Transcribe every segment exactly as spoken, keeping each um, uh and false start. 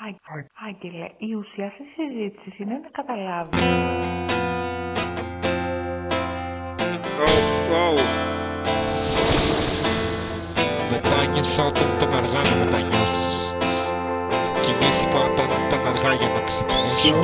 Άγγελε, Άγγελε, η ουσία της συζήτησης είναι να καταλάβεις. Oh, oh. Μετάνιωσα όταν ήταν αργά να μετανιώσεις. Κοιμήθηκα όταν ήταν αργά για να ξυπνήσω.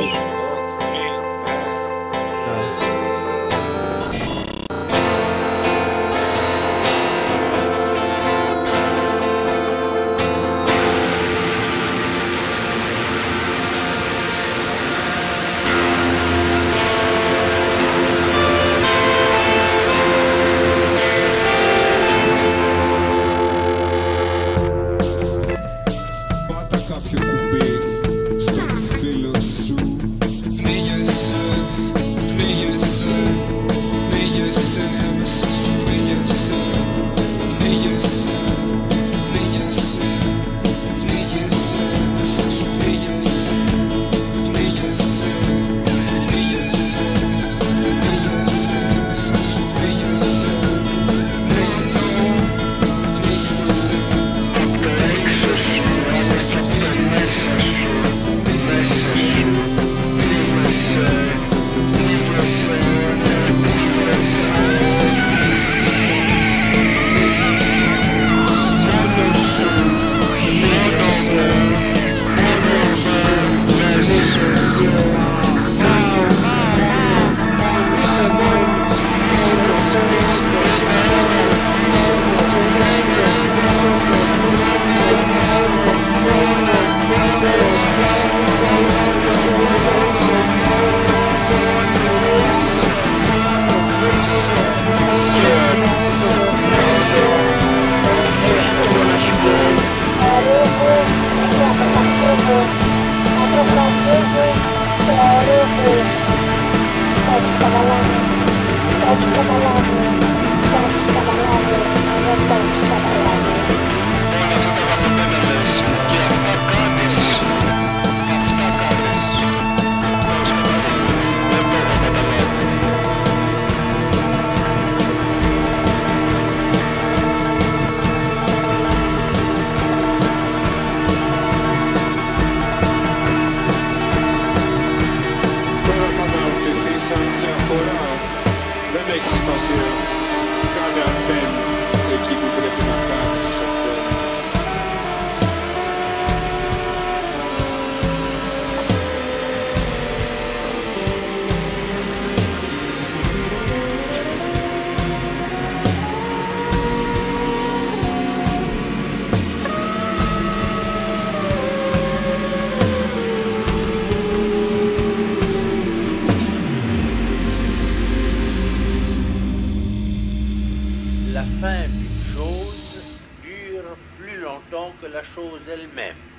La fin d'une chose dure plus longtemps que la chose elle-même.